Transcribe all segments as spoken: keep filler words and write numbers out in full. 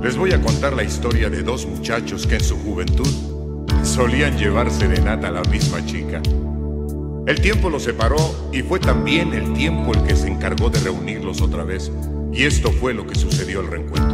Les voy a contar la historia de dos muchachos que en su juventud solían llevar serenata a la misma chica. El tiempo los separó y fue también el tiempo el que se encargó de reunirlos otra vez. Y esto fue lo que sucedió al reencuentro.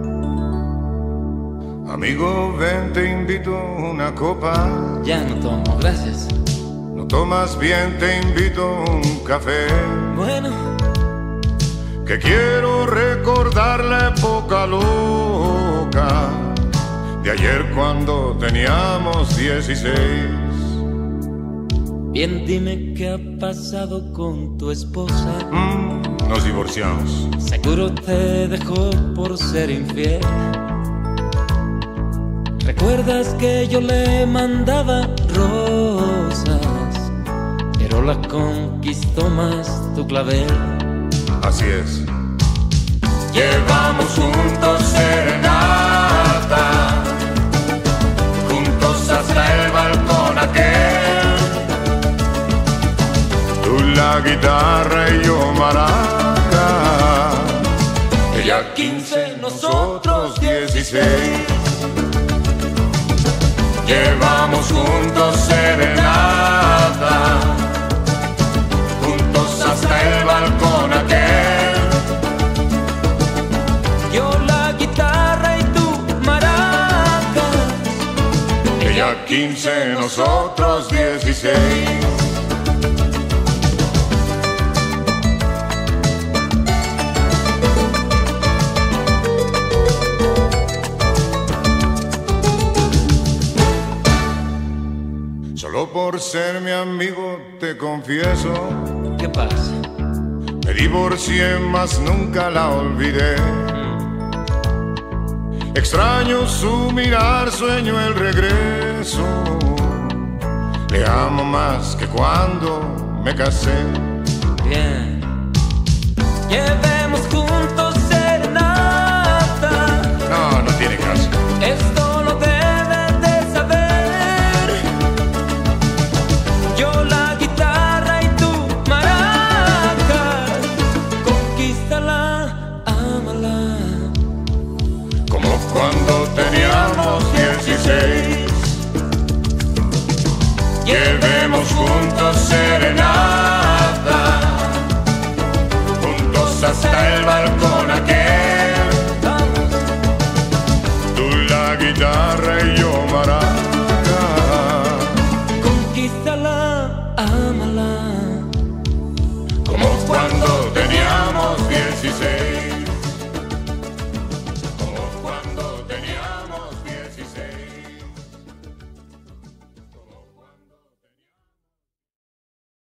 Amigo, ven, te invito a una copa. Ya no tomo, gracias. ¿No tomas bien? Te invito a un café. Bueno, que quiero recordar la época loca de ayer cuando teníamos dieciséis. Bien, dime qué ha pasado con tu esposa. Mm, nos divorciamos. Seguro te dejó por ser infiel. ¿Recuerdas que yo le mandaba rosas, pero la conquistó más tu clavel? Así es. Llevamos juntos serenata, juntos hasta el balcón aquel. Tú la guitarra y yo maraca. Ella quince, nosotros dieciséis. Llevamos juntos serenata, juntos hasta el balcón aquel. Yo la guitarra y tú maracas. Ella quince, nosotros dieciséis. Solo por ser mi amigo te confieso, ¿Qué pasa? me divorcié, mas nunca la olvidé. Extraño su mirar, sueño el regreso. Le amo más que cuando me casé. Bien. Llevemos juntos serenata. No, no tiene caso. Esto lo debes de saber. Yo la guitarra y tú maracas. Conquístala, ámala. Como cuando teníamos dieciséis. Llevemos juntos serenata, juntos hasta el balcón